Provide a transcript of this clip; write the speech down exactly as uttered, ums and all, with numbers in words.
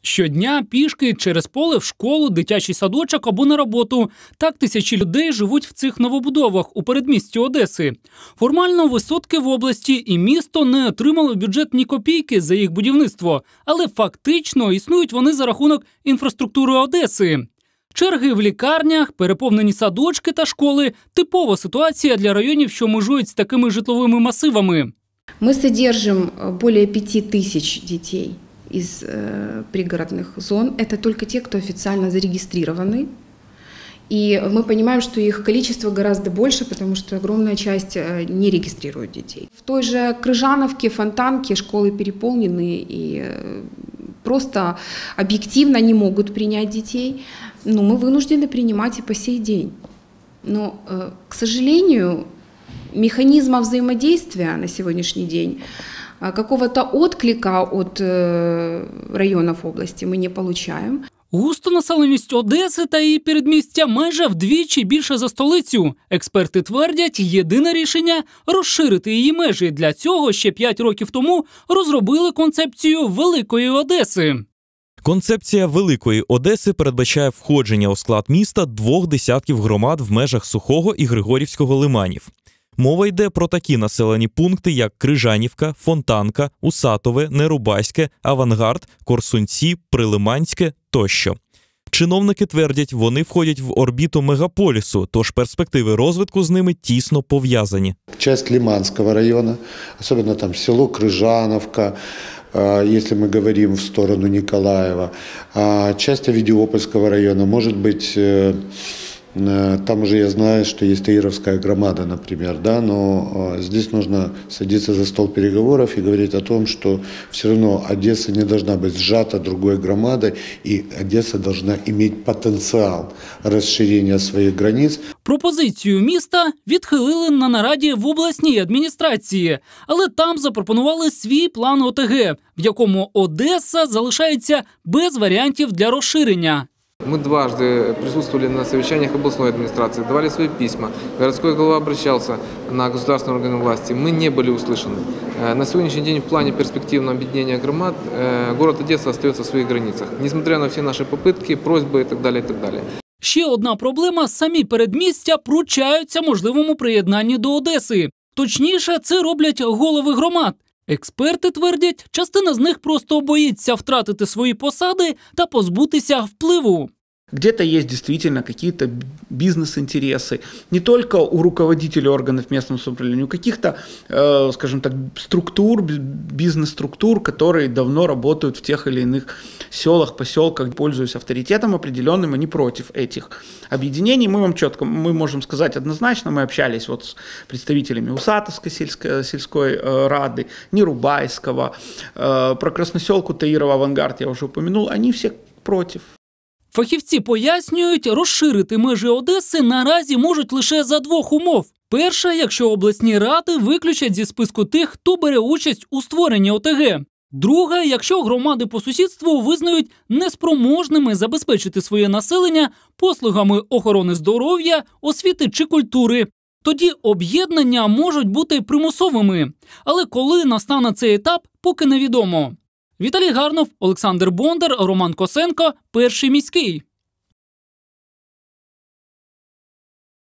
Щодня пішки через поле в школу, дитячий садочок або на роботу. Так тисячі людей живуть в цих новобудовах у передмісті Одеси. Формально висотки в області і місто не отримали в бюджет ні копійки за їх будівництво, але фактично існують вони за рахунок інфраструктури Одеси. Черги в лікарнях, переповнені садочки та школи – типова ситуація для районів, що межують з такими житловими масивами. Ми содержим более пяти тысяч детей из э, пригородных зон. Это только те, кто официально зарегистрированы. И мы понимаем, что их количество гораздо больше, потому что огромная часть не регистрирует детей. В той же Крыжановке, Фонтанке школы переполнены и просто объективно не могут принять детей. Но мы вынуждены принимать и по сей день. Но, к сожалению, механизма взаимодействия на сегодняшний день, какого-то отклика от районов области мы не получаем. Густонаселеність Одеси та її передмістя майже вдвічі більше за столицю. Експерти твердять, єдине рішення – розширити її межі. Для цього ще п'ять років тому розробили концепцію Великої Одеси. Концепція Великої Одеси передбачає входження у склад міста двох десятків громад в межах Сухого і Григорівського лиманів. Мова йде про такі населені пункти, як Крижанівка, Фонтанка, Усатове, Нерубаське, Авангард, Корсунці, Прилиманське тощо. Чиновники твердять, вони входять в орбіту мегаполісу, тож перспективи розвитку з ними тісно пов'язані. Часть Лиманского района, особенно там село Крыжановка, если мы говорим в сторону Николаева, часть Авидиопольского района, может быть, там уже я знаю, что есть Таировская громада, например, да, но здесь нужно садиться за стол переговоров и говорить о том, что все равно Одесса не должна быть сжата другой громадой, и Одесса должна иметь потенциал расширения своих границ. Пропозицію міста відхилили на нараді в обласній адміністрації, але там запропонували свій план ОТГ, в якому Одеса залишається без варіантів для розширення. Мы дважды присутствовали на совещаниях областной администрации, давали свои письма. Городской глава обращался на государственные органы власти. Мы не были услышаны. На сегодняшний день в плане перспективного объединения громад город Одесса остается в своих границах. Несмотря на все наши попытки, просьбы и так далее, и так далее. Ще одна проблема – самі передмістя пручаються можливому приєднанні до Одеси. Точніше, це роблять голови громад. Експерти твердять, частина з них просто боїться втратити свої посади та позбутися впливу. Где-то есть действительно какие-то бизнес-интересы, не только у руководителей органов местного самоуправления, у каких-то, э, скажем так, структур, бизнес-структур, которые давно работают в тех или иных селах, поселках, пользуясь авторитетом определенным, они против этих объединений. Мы вам четко, мы можем сказать однозначно, мы общались вот с представителями Усатовской сельской, сельской э, рады, Нерубайского, э, про Красноселку, Таирова, Авангард я уже упомянул, они все против. Фахівці пояснюють, розширити межі Одеси наразі можуть лише за двох умов. Перша, якщо обласні ради виключать зі списку тих, хто бере участь у створенні ОТГ. Друга, якщо громади по сусідству визнають неспроможними забезпечити своє населення послугами охорони здоров'я, освіти чи культури. Тоді об'єднання можуть бути примусовими. Але коли настане цей етап, поки невідомо. Віталій Гарнов, Олександр Бондар, Роман Косенко, Перший міський.